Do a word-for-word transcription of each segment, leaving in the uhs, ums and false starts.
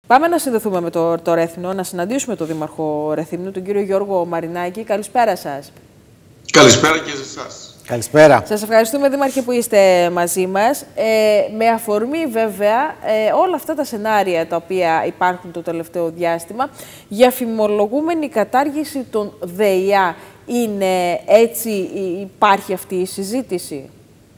Πάμε να συνδεθούμε με το, το Ρέθυμνο, να συναντήσουμε τον Δήμαρχο Ρεθύμνου, τον κύριο Γιώργο Μαρινάκη. Καλησπέρα σας. Καλησπέρα και σε εσάς. Καλησπέρα. Σας ευχαριστούμε, Δήμαρχε, που είστε μαζί μας. Ε, με αφορμή, βέβαια, ε, όλα αυτά τα σενάρια τα οποία υπάρχουν το τελευταίο διάστημα για φημολογούμενη κατάργηση των ΔΕΙΑ. Είναι έτσι, υπάρχει αυτή η συζήτηση?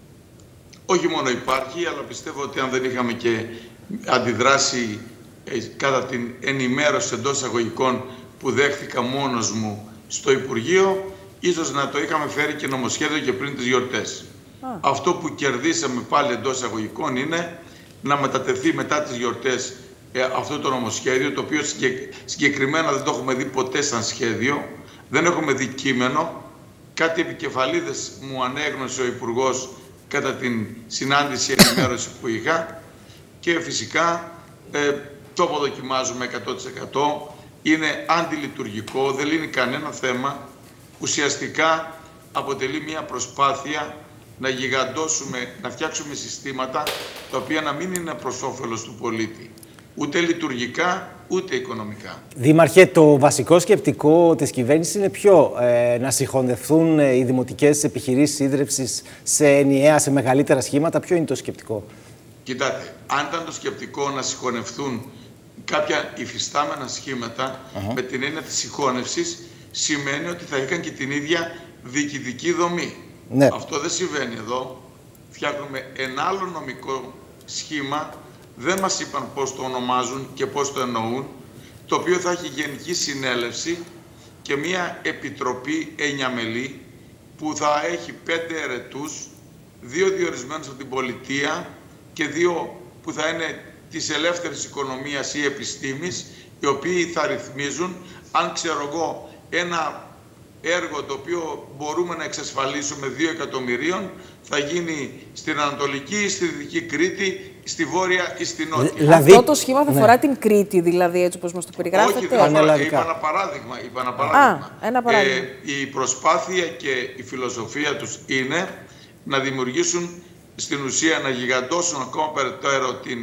Όχι μόνο υπάρχει, αλλά πιστεύω ότι αν δεν είχαμε και αντιδράσει ε, κατά την ενημέρωση εντός εισαγωγικών που δέχτηκα μόνος μου στο Υπουργείο, ίσως να το είχαμε φέρει και νομοσχέδιο και πριν τις γιορτές. Α. Αυτό που κερδίσαμε πάλι εντός εισαγωγικών είναι να μετατεθεί μετά τις γιορτές ε, αυτό το νομοσχέδιο, το οποίο συγκεκριμένα δεν το έχουμε δει ποτέ σαν σχέδιο, δεν έχουμε δει κείμενο. Κάτι επικεφαλίδες μου ανέγνωσε ο Υπουργός κατά την συνάντηση ενημέρωση που είχα και φυσικά ε, το αποδοκιμάζουμε εκατό τοις εκατό. Είναι αντιλειτουργικό, δεν λύνει κανένα θέμα. Ουσιαστικά αποτελεί μια προσπάθεια να γιγαντώσουμε, να φτιάξουμε συστήματα τα οποία να μην είναι προς όφελος του πολίτη. Ούτε λειτουργικά, ούτε οικονομικά. Δήμαρχε, το βασικό σκεπτικό της κυβέρνησης είναι ποιο? Ε, να συγχωνευτούν οι δημοτικές επιχειρήσεις ίδρυυσης σε ενιαία, σε μεγαλύτερα σχήματα. Ποιο είναι το σκεπτικό? Κοιτάτε, αν ήταν το σκεπτικό να συγχωνευτούν κάποια υφιστάμενα σχήματα, uh-huh. με την έννοια της συγχώνευσης, σημαίνει ότι θα είχαν και την ίδια διοικητική δομή. Ναι. Αυτό δεν συμβαίνει εδώ. Φτιάχνουμε ένα άλλο νομικό σχήμα. Δεν μας είπαν πώς το ονομάζουν και πώς το εννοούν, το οποίο θα έχει γενική συνέλευση και μία επιτροπή εννιαμελή που θα έχει πέντε ερετούς, δύο διορισμένους από την πολιτεία και δύο που θα είναι της ελεύθερης οικονομίας ή επιστήμης, οι οποίοι θα ρυθμίζουν, αν ξέρω εγώ, ένα έργο το οποίο μπορούμε να εξασφαλίσουμε δύο εκατομμυρίων θα γίνει στην Ανατολική, στη Δυτική Κρήτη, στη Βόρεια ή στη Νότια. Δηλαδή, αυτό το σχήμα θα αφορά ναι. την Κρήτη, δηλαδή, έτσι όπως μας το περιγράφετε? Όχι, δεν αφορά, είπα ένα παράδειγμα. Είπα ένα παράδειγμα. Α, ένα παράδειγμα. Ε, η προσπάθεια και η φιλοσοφία τους είναι να δημιουργήσουν, στην ουσία να γιγαντώσουν ακόμα περαιτέρω την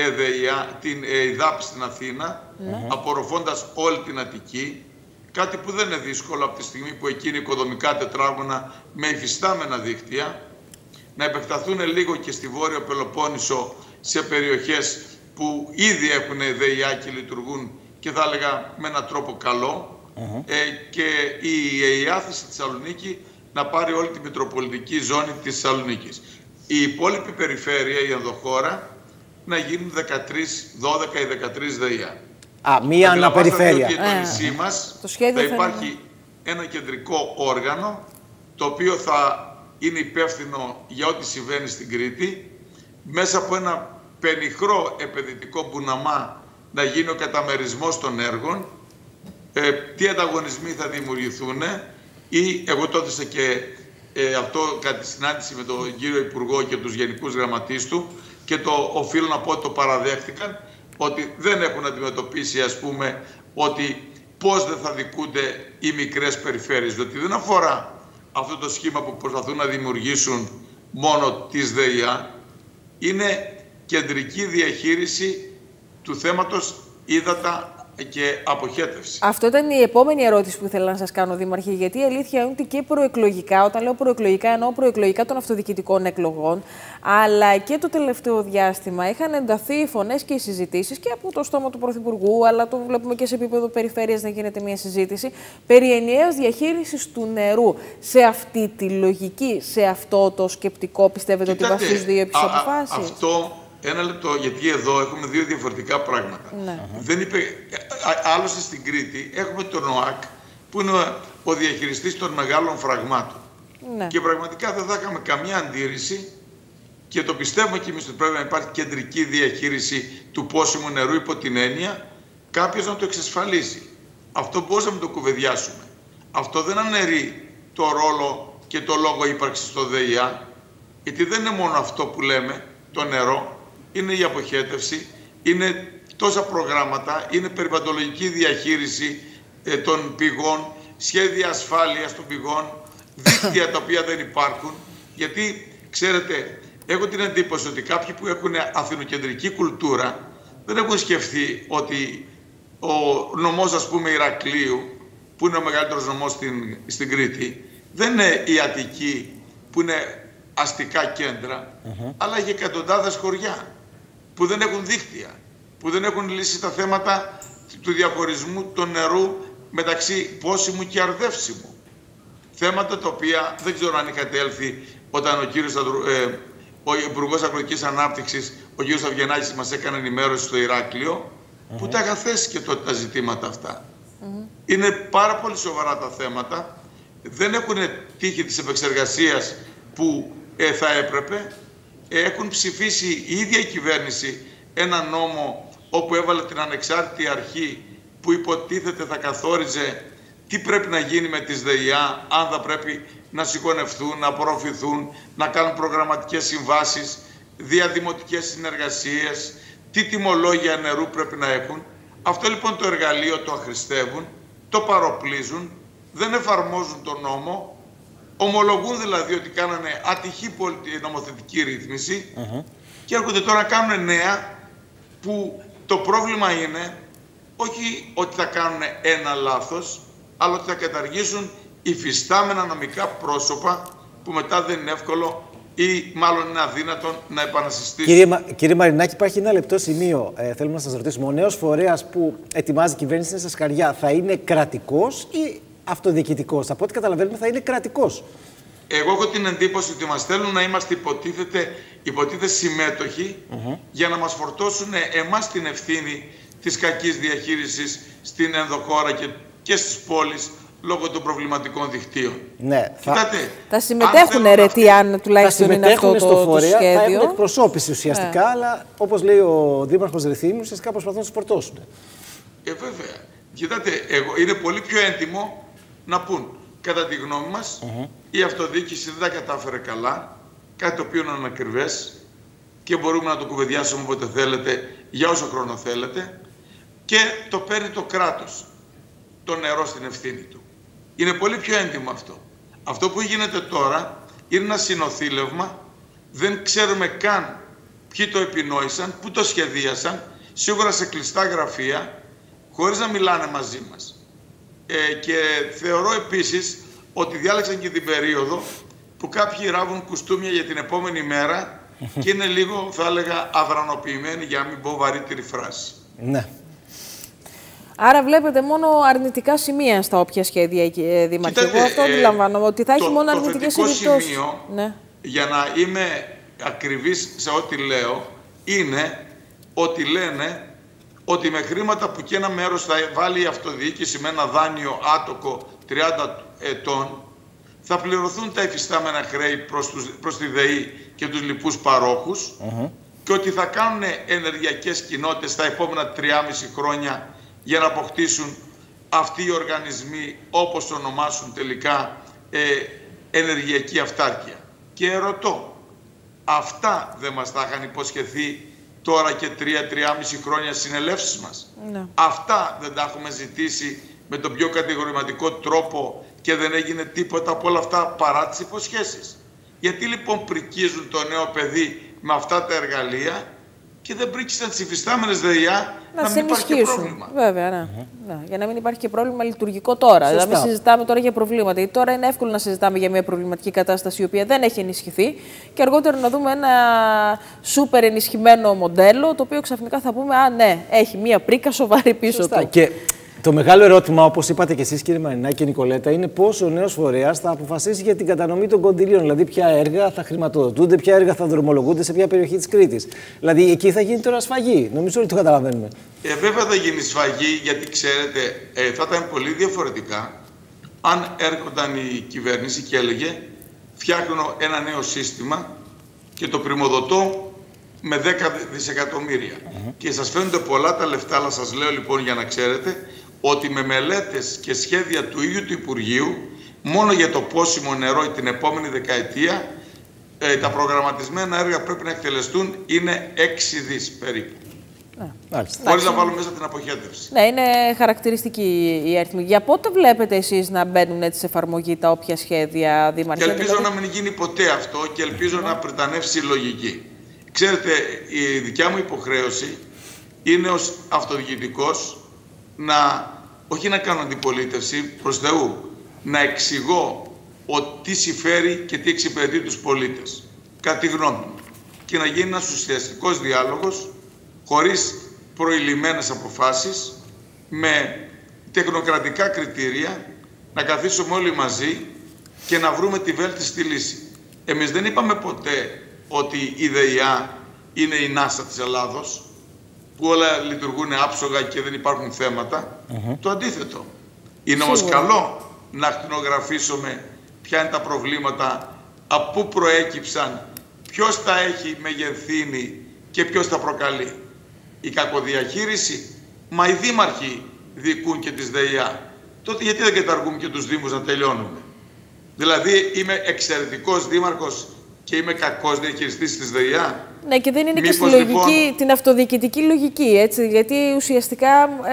ΕΔΕΙΑ, την ΕΙΔΑΠ στην Αθήνα, mm-hmm. απορροφώντας όλη την Αττική. Κάτι που δεν είναι δύσκολο από τη στιγμή που εκεί είναι οικοδομικά τετράγωνα με υφιστάμενα δίκτυα, να επεκταθούν λίγο και στη Βόρειο Πελοπόννησο σε περιοχές που ήδη έχουν ΔΕΙΑ και λειτουργούν και θα έλεγα με έναν τρόπο καλό, uh-huh. ε, και η ΕΙΑ στη Θεσσαλονίκη να πάρει όλη τη μητροπολιτική ζώνη της Θεσσαλονίκης. Η υπόλοιπη περιφέρεια, η ενδοχώρα, να γίνουν δεκατρείς, δώδεκα ή δεκατρείς ΔΕΙΑ. Α, μία αναπεριφέρεια. Ότι το νησί μας θα υπάρχει ένα κεντρικό όργανο το οποίο θα είναι υπεύθυνο για ό,τι συμβαίνει στην Κρήτη, μέσα από ένα πενιχρό επενδυτικό μπουναμά να γίνει ο καταμερισμός των έργων, ε, τι ανταγωνισμοί θα δημιουργηθούν, ή εγώ το έδωσα και ε, αυτό κατά τη συνάντηση με τον κύριο Υπουργό και τους γενικούς γραμματείς του και το οφείλω να πω ότι το παραδέχτηκαν, ότι δεν έχουν αντιμετωπίσει, ας πούμε, ότι πώς δεν θα δικούνται οι μικρές περιφέρειες. Διότι δεν αφορά αυτό το σχήμα που προσπαθούν να δημιουργήσουν μόνο τις ΔΕΙΑ. Είναι κεντρική διαχείριση του θέματος ύδατα και αποχέτευση. Αυτό ήταν η επόμενη ερώτηση που ήθελα να σας κάνω, Δήμαρχε, γιατί η αλήθεια είναι ότι και προεκλογικά, όταν λέω προεκλογικά εννοώ προεκλογικά των αυτοδιοικητικών εκλογών, αλλά και το τελευταίο διάστημα είχαν ενταθεί οι φωνές και οι συζητήσεις και από το στόμα του Πρωθυπουργού, αλλά το βλέπουμε και σε επίπεδο περιφέρειας να γίνεται μια συζήτηση περί ενιαίας διαχείρισης του νερού. Σε αυτή τη λογική, σε αυτό το σκεπτικό, πιστεύετε Κοιτάτε, ότι βασίζονται οι αποφάσεις? Αυτό... Ένα λεπτό, γιατί εδώ έχουμε δύο διαφορετικά πράγματα. Ναι. Δεν είπε, άλλωστε στην Κρήτη έχουμε τον ΟΑΚ που είναι ο διαχειριστής των μεγάλων φραγμάτων. Ναι. Και πραγματικά δεν θα είχαμε καμία αντίρρηση και το πιστεύουμε και εμείς ότι πρέπει να υπάρχει κεντρική διαχείριση του πόσιμου νερού υπό την έννοια κάποιος να το εξασφαλίσει. Αυτό μπορούσαμε να το κουβεντιάσουμε. Αυτό δεν αναιρεί το ρόλο και το λόγο ύπαρξης στο ΔΕΙΑ, γιατί δεν είναι μόνο αυτό που λέμε, το νερό. Είναι η αποχέτευση, είναι τόσα προγράμματα, είναι περιβαλλοντολογική διαχείριση ε, των πηγών, σχέδια ασφάλειας των πηγών, δίκτυα τα οποία δεν υπάρχουν. Γιατί, ξέρετε, έχω την εντύπωση ότι κάποιοι που έχουν αθηνοκεντρική κουλτούρα δεν έχουν σκεφτεί ότι ο νομός, ας πούμε, Ηρακλείου, που είναι ο μεγαλύτερος νομός στην, στην Κρήτη, δεν είναι η Αττική, που είναι αστικά κέντρα, uh-huh. αλλά έχει εκατοντάδες χωριά που δεν έχουν δίκτυα, που δεν έχουν λύσει τα θέματα του διαχωρισμού του νερού μεταξύ πόσιμου και αρδεύσιμου. Θέματα τα οποία δεν ξέρω αν είχατε έλθει όταν ο κύριος ε, ο Υπουργός Αγροτικής Ανάπτυξης, ο κύριος Αυγενάκης, μας έκανε ενημέρωση στο Ηράκλειο, mm-hmm. που τα είχα θέσει και τότε τα ζητήματα αυτά. Mm-hmm. Είναι πάρα πολύ σοβαρά τα θέματα, δεν έχουν τύχει της επεξεργασίας που ε, θα έπρεπε. Ε, έχουν ψηφίσει η ίδια η κυβέρνηση ένα νόμο όπου έβαλε την ανεξάρτητη αρχή που υποτίθεται θα καθόριζε τι πρέπει να γίνει με τις ΔΕΙΑ, αν θα πρέπει να συγχωνευτούν, να απορροφηθούν, να κάνουν προγραμματικές συμβάσεις, διαδημοτικές συνεργασίες, τι τιμολόγια νερού πρέπει να έχουν. Αυτό λοιπόν το εργαλείο το αχρηστεύουν, το παροπλίζουν, δεν εφαρμόζουν τον νόμο, ομολογούν δηλαδή ότι κάνανε ατυχή νομοθετική ρύθμιση uh-huh. και έρχονται τώρα να κάνουν νέα που το πρόβλημα είναι όχι ότι θα κάνουν ένα λάθος, αλλά ότι θα καταργήσουν υφιστάμενα νομικά πρόσωπα που μετά δεν είναι εύκολο ή μάλλον είναι αδύνατον να επανασυστήσουν. Κύριε, Μα, κύριε Μαρινάκη, υπάρχει ένα λεπτό σημείο. Ε, θέλουμε να σας ρωτήσουμε. Ο νέος φορέας που ετοιμάζει η κυβέρνηση είναι στα Σκαριά, θα είναι κρατικός ή αυτοδιοικητικός? Από ό,τι καταλαβαίνουμε θα είναι κρατικός. Εγώ έχω την εντύπωση ότι μας θέλουν να είμαστε υποτίθεται, υποτίθεται συμμέτοχοι uh-huh. για να μας φορτώσουν εμάς την ευθύνη της κακής διαχείρισης στην ενδοχώρα και, και στις πόλεις λόγω των προβληματικών δικτύων. Ναι, Κοιτάτε, θα, θα συμμετέχουν αιρετοί αν τουλάχιστον είναι αυτό το, στο φορέα, το σχέδιο. Θα έχουν εκπροσώπηση ουσιαστικά, yeah. αλλά όπως λέει ο Δήμαρχος Ρηθύμνου, ουσιαστικά προσπαθούν να τους φορτώσουν. Ε, βέβαια. Κοιτάτε, εγώ, είναι πολύ πιο έντιμο να πούν, κατά τη γνώμη μας, uh-huh. η αυτοδιοίκηση δεν τα κατάφερε καλά, κάτι το οποίο είναι ανακριβές και μπορούμε να το κουβεντιάσουμε όποτε θέλετε, για όσο χρόνο θέλετε, και το παίρνει το κράτος το νερό στην ευθύνη του. Είναι πολύ πιο έντιμο αυτό. Αυτό που γίνεται τώρα είναι ένα συνοθήλευμα, δεν ξέρουμε καν ποιοι το επινόησαν, πού το σχεδίασαν, σίγουρα σε κλειστά γραφεία, χωρίς να μιλάνε μαζί μας. Ε, και θεωρώ επίσης ότι διάλεξαν και την περίοδο που κάποιοι ράβουν κουστούμια για την επόμενη μέρα και είναι λίγο, θα έλεγα, αδρανοποιημένοι, για να μην πω βαρύτερη φράση. Ναι. Άρα βλέπετε μόνο αρνητικά σημεία στα όποια σχέδια, Δήμαρχε. Εγώ αυτό αντιλαμβάνομαι, ότι θα έχει το, μόνο αρνητικές επιπτώσεις. Το επιπτώσεις. σημείο, ναι. για να είμαι ακριβής σε ό,τι λέω, είναι ότι λένε ότι με χρήματα που και ένα μέρος θα βάλει η αυτοδιοίκηση με ένα δάνειο άτοκο τριάντα ετών, θα πληρωθούν τα υφιστάμενα χρέη προς, τους, προς τη ΔΕΗ και τους λοιπούς παρόχους uh-huh. και ότι θα κάνουν ενεργειακές κοινότητες τα επόμενα τριάμιση χρόνια για να αποκτήσουν αυτοί οι οργανισμοί, όπως το ονομάσουν τελικά, ε, ενεργειακή αυτάρκεια. Και ρωτώ, αυτά δεν μας τα είχαν υποσχεθεί τώρα και τρία-τριάμιση χρόνια συνελεύσεις μας? Ναι. Αυτά δεν τα έχουμε ζητήσει με τον πιο κατηγορηματικό τρόπο και δεν έγινε τίποτα από όλα αυτά παρά τις υποσχέσεις? Γιατί λοιπόν πρικίζουν το νέο παιδί με αυτά τα εργαλεία και δεν πρίκησαν τις υφιστάμενες ΔΕΙΑ να, να μην υπάρχει και πρόβλημα? Βέβαια, ναι. Mm-hmm. ναι. Για να μην υπάρχει και πρόβλημα λειτουργικό τώρα. Δηλαδή, να μην συζητάμε τώρα για προβλήματα. Γιατί τώρα είναι εύκολο να συζητάμε για μια προβληματική κατάσταση η οποία δεν έχει ενισχυθεί και αργότερα να δούμε ένα σούπερ ενισχυμένο μοντέλο, το οποίο ξαφνικά θα πούμε, α, ναι, έχει μια πρίκα σοβαρή πίσω Σωστά. του. Και το μεγάλο ερώτημα, όπως είπατε και εσείς, κύριε Μαρινάκη και Νικολέτα, είναι πώς ο νέος φορέας θα αποφασίσει για την κατανομή των κονδυλίων. Δηλαδή, ποια έργα θα χρηματοδοτούνται, ποια έργα θα δρομολογούνται σε ποια περιοχή της Κρήτης. Δηλαδή, εκεί θα γίνει τώρα σφαγή. Νομίζω ότι το καταλαβαίνουμε. Ε, βέβαια θα γίνει σφαγή, γιατί ξέρετε, ε, θα ήταν πολύ διαφορετικά αν έρχονταν η κυβέρνηση και έλεγε φτιάχνω ένα νέο σύστημα και το πρημοδοτώ με δέκα δισεκατομμύρια. Mm-hmm. Και σας φαίνονται πολλά τα λεφτά, αλλά σας λέω λοιπόν για να ξέρετε ότι με μελέτες και σχέδια του ίδιου του Υπουργείου, μόνο για το πόσιμο νερό την επόμενη δεκαετία, ε, τα προγραμματισμένα έργα πρέπει να εκτελεστούν είναι έξι δις περίπου. Ναι. Χωρίς να βάλουμε μέσα την αποχέτευση. Ναι, είναι χαρακτηριστική η αριθμή. Για πότε βλέπετε εσείς να μπαίνουν έτσι σε εφαρμογή τα όποια σχέδια, Δήμαρχε? Και ελπίζω δηλαδή... να μην γίνει ποτέ αυτό και ελπίζω mm. να πρετανεύσει η λογική. Ξέρετε, η δικιά μου υποχρέωση είναι ως αυτοδιοικητικός να, όχι να κάνω αντιπολίτευση, προς Θεού, να εξηγώ ότι τι συμφέρει και τι εξυπηρετεί τους πολίτες, κατά τη γνώμη μου. Και να γίνει ένας ουσιαστικός διάλογος, χωρίς προηλημμένες αποφάσεις, με τεχνοκρατικά κριτήρια, να καθίσουμε όλοι μαζί και να βρούμε τη βέλτιστη λύση. Εμείς δεν είπαμε ποτέ ότι η ΔΕΙΑ είναι η νάσα της Ελλάδος, που όλα λειτουργούν άψογα και δεν υπάρχουν θέματα. Mm-hmm. Το αντίθετο. Είναι όμως καλό να ακτινογραφήσουμε ποια είναι τα προβλήματα, από πού προέκυψαν, ποιος τα έχει μεγενθύνει και ποιος τα προκαλεί. Η κακοδιαχείριση, μα οι δήμαρχοι διοικούν και τις ΔΕΙΑ. Τότε γιατί δεν καταργούμε και τους δήμους να τελειώνουμε? Δηλαδή είμαι εξαιρετικός δήμαρχος και είμαι κακός διαχειριστής της ΔΕΙΑ. Ναι, και δεν είναι Μήπως, και στη λογική, λοιπόν, την αυτοδιοικητική λογική, έτσι, γιατί ουσιαστικά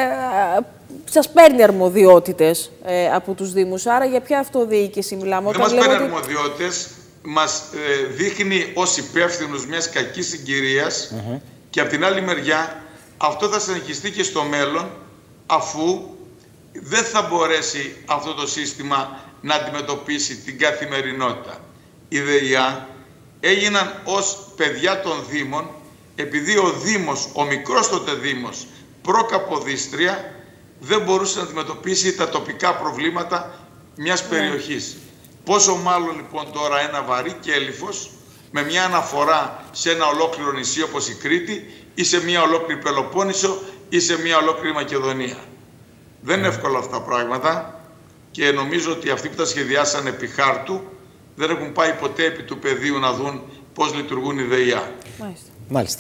ε, σας παίρνει αρμοδιότητες ε, από τους δήμους. Άρα για ποια αυτοδιοίκηση μιλάμε? Δεν μας παίρνει ότι... αρμοδιότητες, μας ε, δείχνει ως υπεύθυνους μιας κακής συγκυρίας mm-hmm. και από την άλλη μεριά αυτό θα συνεχιστεί και στο μέλλον, αφού δεν θα μπορέσει αυτό το σύστημα να αντιμετωπίσει την καθημερινότητα. Οι ΔΕΙΑ έγιναν ως παιδιά των Δήμων, επειδή ο Δήμος, ο μικρός τότε Δήμος, προ-Καποδίστρια, δεν μπορούσε να αντιμετωπίσει τα τοπικά προβλήματα μιας yeah. περιοχής. Πόσο μάλλον λοιπόν τώρα ένα βαρύ κέλυφος, με μια αναφορά σε ένα ολόκληρο νησί όπως η Κρήτη, ή σε μια ολόκληρη Πελοπόννησο, ή σε μια ολόκληρη Μακεδονία. Δεν είναι εύκολα αυτά τα πράγματα και νομίζω ότι αυτοί που τα σχεδιάσαν επί χάρτου δεν έχουν πάει ποτέ επί του πεδίου να δουν πώς λειτουργούν οι ΔΕΙΑ. Μάλιστα. Μάλιστα.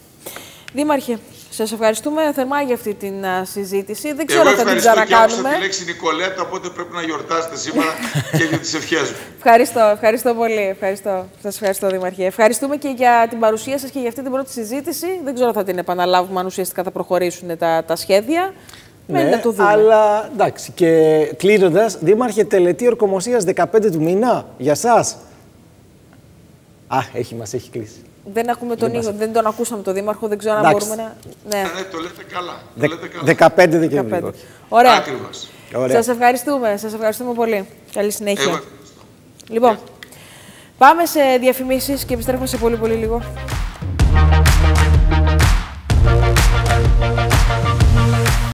Δήμαρχε, σας ευχαριστούμε θερμά για αυτή την uh, συζήτηση. Δεν ξέρω αν θα την ξανακάνουμε. Εγώ ευχαριστώ τη λέξη Νικολέτα, οπότε πρέπει να γιορτάσετε σήμερα και για τις ευχές μου. Ευχαριστώ, ευχαριστώ πολύ. Ευχαριστώ. Σας ευχαριστώ, Δήμαρχε. Ευχαριστούμε και για την παρουσία σας και για αυτή την πρώτη συζήτηση. Δεν ξέρω αν θα την επαναλάβουμε, αν ουσιαστικά θα προχωρήσουν τα, τα σχέδια. Ναι, να το δούμε. Αλλά εντάξει. Και κλείνοντας, Δήμαρχε, τελετή ορκομοσίας δεκαπέντε του μήνα για σας. Α, έχει, μας έχει κλείσει. Δεν ακούμε τον ήχο, δεν τον ακούσαμε τον Δήμαρχο, δεν ξέρω αν μπορούμε να... Ναι, ναι, το λέτε καλά. Το λέτε καλά. δεκαπέντε Δεκεμβρίου. Ωραία. Ακριβώς. Σας ευχαριστούμε, σας ευχαριστούμε πολύ. Καλή συνέχεια. Εγώ... Λοιπόν, πάμε σε διαφημίσεις και επιστρέφουμε σε πολύ πολύ λίγο.